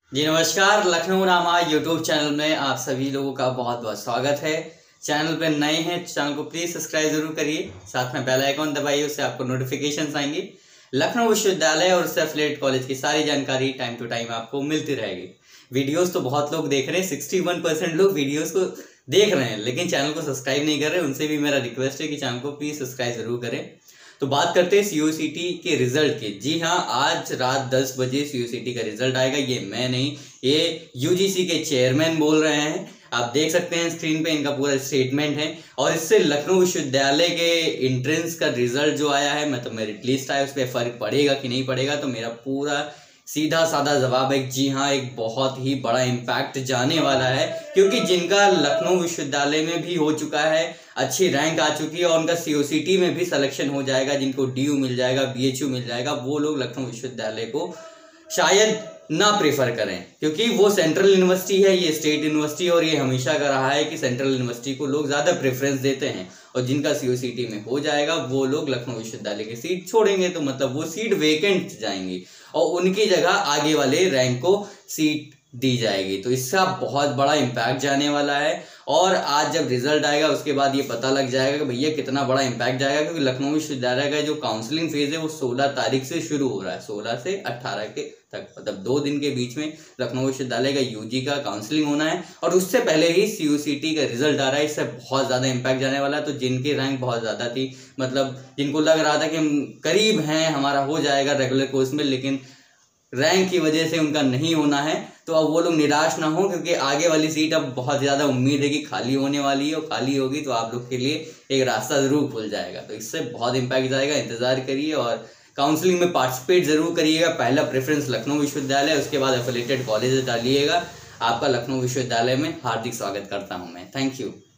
जी नमस्कार। Lucknow Rama YouTube channel में आप सभी लोगों का बहुत बहुत स्वागत है। चैनल पे नए हैं चैनल को प्लीज़ सब्सक्राइब जरूर करिए, साथ में बेल आइकॉन दबाइए, उससे आपको नोटिफिकेशंस आएंगी। लखनऊ विश्वविद्यालय और उससे एफिलिएटेड कॉलेज की सारी जानकारी टाइम टू टाइम आपको मिलती रहेगी। वीडियोस तो बहुत लोग देख रहे हैं, 61% लोग वीडियोस को देख रहे हैं लेकिन चैनल को सब्सक्राइब नहीं कर रहे। उनसे भी मेरा रिक्वेस्ट है कि चैनल को प्लीज़ सब्सक्राइब जरूर करें। तो बात करते हैं सीयूसीटी के रिजल्ट की। जी हाँ, आज रात 10 बजे सीयूसीटी का रिजल्ट आएगा। ये मैं नहीं, ये यूजीसी के चेयरमैन बोल रहे हैं। आप देख सकते हैं स्क्रीन पे इनका पूरा स्टेटमेंट है। और इससे लखनऊ विश्वविद्यालय के एंट्रेंस का रिजल्ट जो आया है, मतलब मेरिट लिस्ट आया, उस पर फर्क पड़ेगा कि नहीं पड़ेगा, तो मेरा पूरा सीधा साधा जवाब है जी हाँ, एक बहुत ही बड़ा इम्पैक्ट जाने वाला है। क्योंकि जिनका लखनऊ विश्वविद्यालय में भी हो चुका है, अच्छी रैंक आ चुकी है और उनका सीओसीटी में भी सिलेक्शन हो जाएगा, जिनको डीयू मिल जाएगा, बीएचयू मिल जाएगा, वो लोग लखनऊ विश्वविद्यालय को शायद ना प्रेफर करें। क्योंकि वो सेंट्रल यूनिवर्सिटी है, ये स्टेट यूनिवर्सिटी, और ये हमेशा का रहा है कि सेंट्रल यूनिवर्सिटी को लोग ज़्यादा प्रेफरेंस देते हैं। और जिनका सीओसीटी में हो जाएगा वो लोग लखनऊ विश्वविद्यालय की सीट छोड़ेंगे, तो मतलब वो सीट वेकेंट जाएंगी और उनकी जगह आगे वाले रैंक को सीट दी जाएगी। तो इसका बहुत बड़ा इम्पैक्ट जाने वाला है। और आज जब रिजल्ट आएगा उसके बाद ये पता लग जाएगा कि भैया कितना बड़ा इम्पैक्ट जाएगा। क्योंकि लखनऊ विश्वविद्यालय का जो काउंसलिंग फेज है वो 16 तारीख से शुरू हो रहा है, 16 से 18 के तक, मतलब 2 दिन के बीच में लखनऊ विश्वविद्यालय का यूजी का काउंसलिंग होना है। और उससे पहले ही सीयूसीटी का रिजल्ट आ रहा है। इससे बहुत ज़्यादा इम्पैक्ट जाने वाला है। तो जिनकी रैंक बहुत ज़्यादा थी, मतलब जिनको लग रहा था कि हम करीब हैं, हमारा हो जाएगा रेगुलर कोर्स में, लेकिन रैंक की वजह से उनका नहीं होना है, तो अब वो लोग निराश ना हो। क्योंकि आगे वाली सीट अब बहुत ज़्यादा उम्मीद है कि खाली होने वाली है, और खाली होगी तो आप लोग के लिए एक रास्ता ज़रूर खुल जाएगा। तो इससे बहुत इम्पैक्ट जाएगा, इंतज़ार करिए और काउंसलिंग में पार्टिसिपेट ज़रूर करिएगा। पहला प्रेफरेंस लखनऊ विश्वविद्यालय, उसके बाद एफिलिएटेड कॉलेज डालिएगा। आपका लखनऊ विश्वविद्यालय में हार्दिक स्वागत करता हूँ मैं। Thank you.